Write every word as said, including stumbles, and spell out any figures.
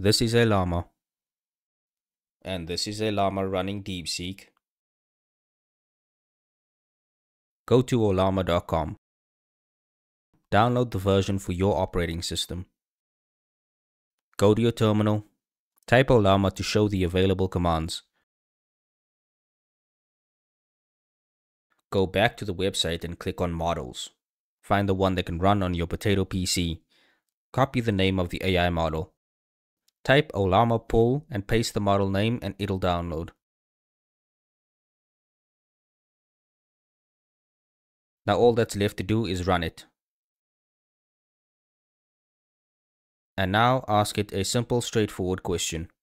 This is a llama, and this is a llama running DeepSeek. Go to ollama dot com. Download the version for your operating system. Go to your terminal, type Ollama to show the available commands. Go back to the website and click on Models. Find the one that can run on your Potato P C. Copy the name of the A I model. Type Ollama pull and paste the model name and it'll download. Now all that's left to do is run it. And now ask it a simple, straightforward question.